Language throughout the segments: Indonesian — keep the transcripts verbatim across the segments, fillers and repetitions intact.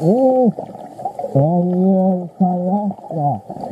Oh, saya saya ya.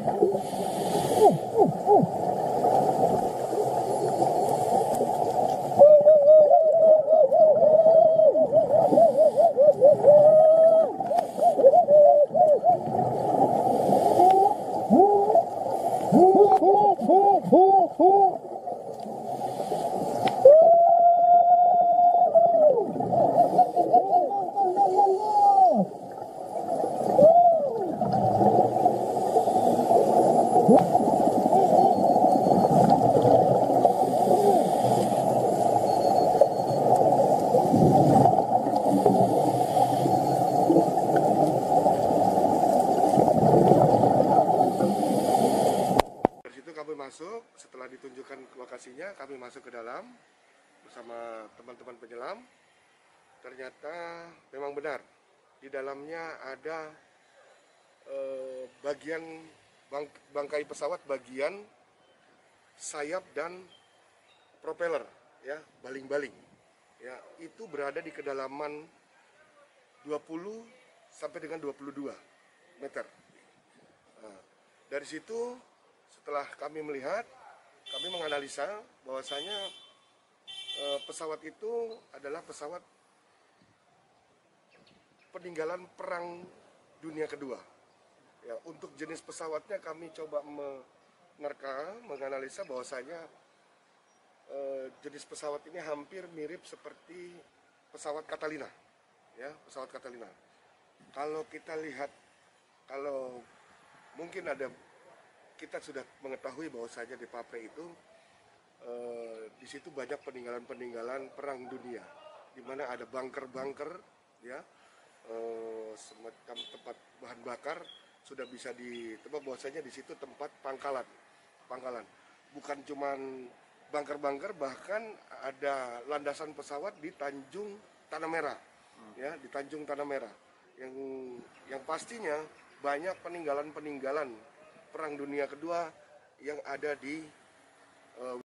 Kami masuk, setelah ditunjukkan lokasinya, kami masuk ke dalam bersama teman-teman penyelam. Ternyata memang benar, di dalamnya ada eh, bagian bang, bangkai pesawat, bagian sayap dan propeller, ya, baling-baling. Ya, itu berada di kedalaman dua puluh sampai dengan dua puluh dua meter. Nah, dari situ setelah kami melihat, kami menganalisa bahwasanya eh, pesawat itu adalah pesawat peninggalan Perang Dunia Kedua. Ya, untuk jenis pesawatnya kami coba menerka, menganalisa bahwasanya eh, jenis pesawat ini hampir mirip seperti pesawat Catalina, ya, pesawat Catalina. Kalau kita lihat, kalau mungkin ada, kita sudah mengetahui bahwasanya di Papre itu eh, di situ banyak peninggalan-peninggalan Perang Dunia, di mana ada bunker-bunker, ya, eh, semacam tempat bahan bakar, sudah bisa ditebak bahwasanya di situ tempat pangkalan, pangkalan. Bukan cuman bunker-bunker, bahkan ada landasan pesawat di Tanjung Tanah Merah, ya, di Tanjung Tanah Merah, yang yang pastinya banyak peninggalan-peninggalan Perang Dunia Kedua yang ada di uh,